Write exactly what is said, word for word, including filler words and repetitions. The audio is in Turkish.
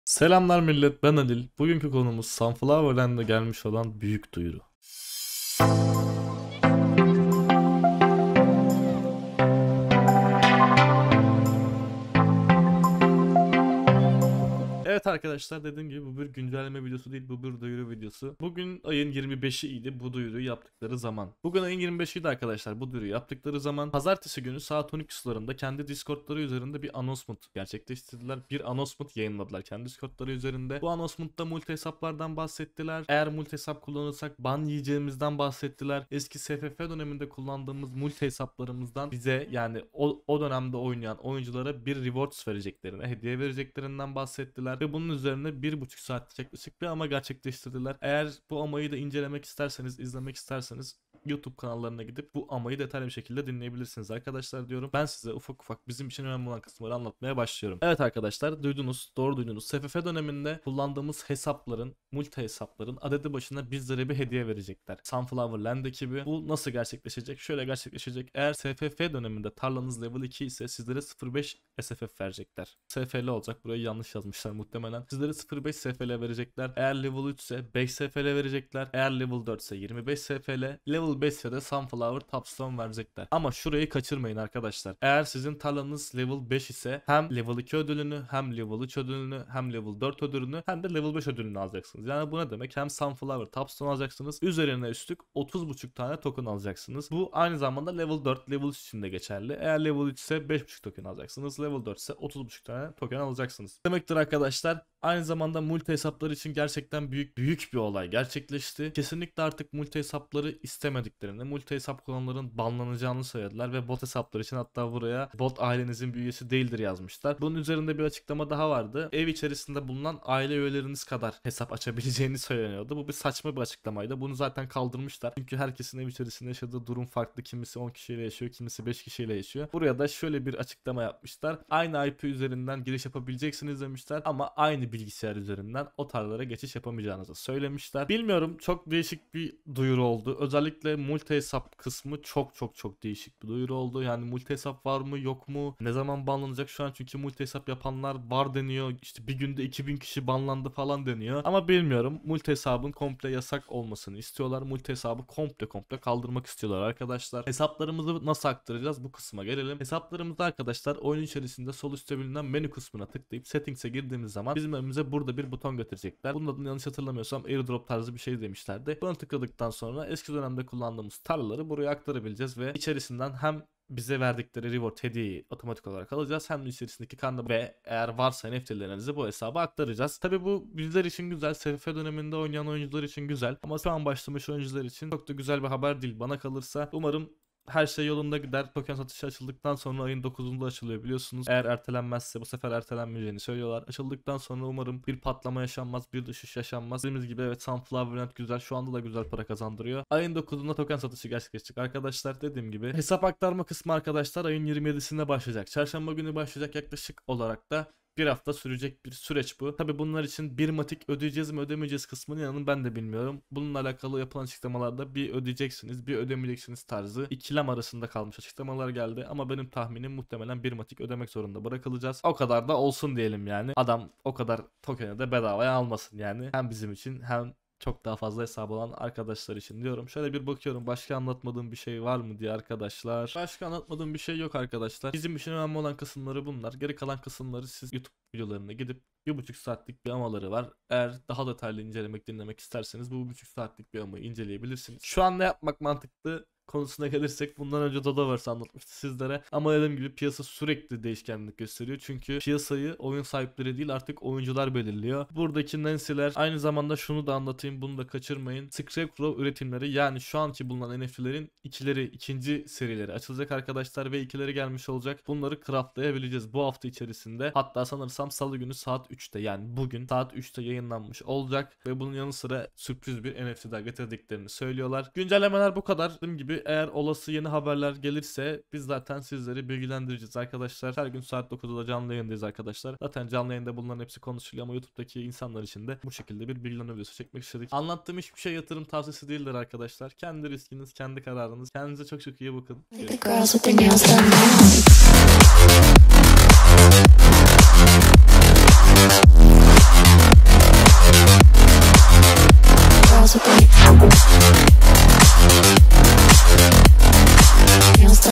Selamlar millet, ben Adil. Bugünkü konumuz Sunflowerland'e gelmiş olan büyük duyuru. Evet arkadaşlar, dediğim gibi bu bir güncelleme videosu değil, bu bir duyuru videosu. Bugün ayın yirmi beşi idi bu duyuruyu yaptıkları zaman. Bugün ayın yirmi beşiydi arkadaşlar bu duyuruyu yaptıkları zaman. Pazartesi günü saat on iki sularında kendi Discord'ları üzerinde bir announcement gerçekleştirdiler. Bir announcement yayınladılar kendi Discord'ları üzerinde. Bu announcement'ta multi hesaplardan bahsettiler. Eğer multi hesap kullanırsak ban yiyeceğimizden bahsettiler. Eski S F F döneminde kullandığımız multi hesaplarımızdan bize, yani o, o dönemde oynayan oyunculara bir rewards vereceklerine, hediye vereceklerinden bahsettiler. Ve bunun üzerine bir buçuk saat yaklaşık bir ama gerçekleştirdiler. Eğer bu amayı da incelemek isterseniz, izlemek isterseniz YouTube kanallarına gidip bu amayı detaylı bir şekilde dinleyebilirsiniz arkadaşlar diyorum. Ben size ufak ufak bizim için önemli olan kısımları anlatmaya başlıyorum. Evet arkadaşlar, duydunuz, doğru duydunuz. S F F döneminde kullandığımız hesapların, multi hesapların adedi başına bizlere bir hediye verecekler. Sunflowerland ekibi. Bu nasıl gerçekleşecek? Şöyle gerçekleşecek. Eğer S F F döneminde tarlanız level iki ise sizlere sıfır nokta beş S F F verecekler. S F L olacak. Burayı yanlış yazmışlar muhtemelen. Sizlere sıfır nokta beş S F L verecekler. Eğer level üç ise beş S F L verecekler. Eğer level dört ise yirmi beş S F L. Level beş ise de Sunflower Topstone verecekler. Ama şurayı kaçırmayın arkadaşlar. Eğer sizin tarlanız level beş ise hem level iki ödülünü, hem level üç ödülünü, hem level dört ödülünü, hem de level beş ödülünü alacaksınız. Yani bu ne demek? Hem Sunflower Topstone alacaksınız. Üzerine üstlük otuz buçuk tane token alacaksınız. Bu aynı zamanda level dört, level üç için de geçerli. Eğer level üç ise beş buçuk token alacaksınız. Level dört ise otuz buçuk tane token alacaksınız. Demektir arkadaşlar. Aynı zamanda multi hesaplar için gerçekten büyük büyük bir olay gerçekleşti. Kesinlikle artık multi hesapları istemediklerini, multi hesap kullananların banlanacağını söylediler ve bot hesaplar için hatta buraya bot ailenizin bir üyesi değildir yazmışlar. Bunun üzerinde bir açıklama daha vardı. Ev içerisinde bulunan aile üyeleriniz kadar hesap açabileceğini söyleniyordu. Bu bir saçma bir açıklamaydı. Bunu zaten kaldırmışlar. Çünkü herkesin ev içerisinde yaşadığı durum farklı. Kimisi on kişiyle yaşıyor, kimisi beş kişiyle yaşıyor. Buraya da şöyle bir açıklama yapmışlar. Aynı I P üzerinden giriş yapabileceksiniz demişler ama aynı bilgisayar üzerinden o tarlalara geçiş yapamayacağınızı söylemişler. Bilmiyorum, çok değişik bir duyuru oldu. Özellikle multi hesap kısmı çok çok çok değişik bir duyuru oldu. Yani multi hesap var mı yok mu? Ne zaman banlanacak şu an? Çünkü multi hesap yapanlar var deniyor. İşte bir günde iki bin kişi banlandı falan deniyor. Ama bilmiyorum. Multi hesabın komple yasak olmasını istiyorlar. Multi hesabı komple komple kaldırmak istiyorlar arkadaşlar. Hesaplarımızı nasıl aktaracağız? Bu kısma gelelim. Hesaplarımızda arkadaşlar oyun içerisinde sol üstte bilinen menü kısmına tıklayıp settings'e girdiğimiz zaman bizim önümüze burada bir buton getirecekler. Bunun adını yanlış hatırlamıyorsam airdrop tarzı bir şey demişlerdi. Bunu tıkladıktan sonra eski dönemde kullandığımız tarlaları buraya aktarabileceğiz ve içerisinden hem bize verdikleri reward hediyeyi otomatik olarak alacağız, hem de içerisindeki kandı ve eğer varsa N F T'lerinizi bu hesaba aktaracağız. Tabi bu bizler için güzel, S F F döneminde oynayan oyuncular için güzel ama şu an başlamış oyuncular için çok da güzel bir haber değil bana kalırsa. Umarım her şey yolunda gider. Token satışı açıldıktan sonra ayın dokuzunda açılıyor biliyorsunuz. Eğer ertelenmezse, bu sefer ertelenmeyeceğini söylüyorlar. Açıldıktan sonra umarım bir patlama yaşanmaz, bir düşüş yaşanmaz. Dediğimiz gibi evet, Sunflowerland güzel. Şu anda da güzel para kazandırıyor. Ayın dokuzunda token satışı gerçekleşecek arkadaşlar. Dediğim gibi hesap aktarma kısmı arkadaşlar ayın yirmi yedisinde başlayacak. Çarşamba günü başlayacak, yaklaşık olarak da bir hafta sürecek bir süreç bu. Tabi bunlar için bir matik ödeyeceğiz mi ödemeyeceğiz kısmını inanın ben de bilmiyorum. Bununla alakalı yapılan açıklamalarda bir ödeyeceksiniz bir ödemeyeceksiniz tarzı ikilem arasında kalmış açıklamalar geldi. Ama benim tahminim muhtemelen bir matik ödemek zorunda bırakılacağız. O kadar da olsun diyelim yani. Adam o kadar tokeni de bedavaya almasın yani. Hem bizim için hem çok daha fazla hesabı olan arkadaşlar için diyorum. Şöyle bir bakıyorum, başka anlatmadığım bir şey var mı diye arkadaşlar. Başka anlatmadığım bir şey yok arkadaşlar. Bizim için önemli olan kısımları bunlar. Geri kalan kısımları siz YouTube videolarına gidip bir buçuk saatlik bir amaları var. Eğer daha detaylı incelemek, dinlemek isterseniz bu bir buçuk saatlik bir amayı inceleyebilirsiniz. Şu an ne yapmak mantıklı konusuna gelirsek, bundan önce Dodoverse anlatmıştı sizlere. Ama dediğim gibi piyasa sürekli değişkenlik gösteriyor. Çünkü piyasayı oyun sahipleri değil artık oyuncular belirliyor. Buradaki Nancy'ler, aynı zamanda şunu da anlatayım, bunu da kaçırmayın. Scarecrow üretimleri, yani şu anki bulunan N F T'lerin ikileri, ikinci serileri açılacak arkadaşlar ve ikileri gelmiş olacak. Bunları craftlayabileceğiz bu hafta içerisinde. Hatta sanırsam salı günü saat üçte, yani bugün saat üçte yayınlanmış olacak ve bunun yanı sıra sürpriz bir N F T daha getirdiklerini söylüyorlar. Güncellemeler bu kadar. Dediğim gibi eğer olası yeni haberler gelirse biz zaten sizleri bilgilendireceğiz arkadaşlar. Her gün saat dokuzda canlı yayındayız arkadaşlar. Zaten canlı yayında bunların hepsi konuşuluyor ama YouTube'daki insanlar için de bu şekilde bir bilgilendirme videosu çekmek istedik. Anlattığım hiçbir şey yatırım tavsiyesi değildir arkadaşlar. Kendi riskiniz, kendi kararınız. Kendinize çok çok iyi bakın. Görüşürüz.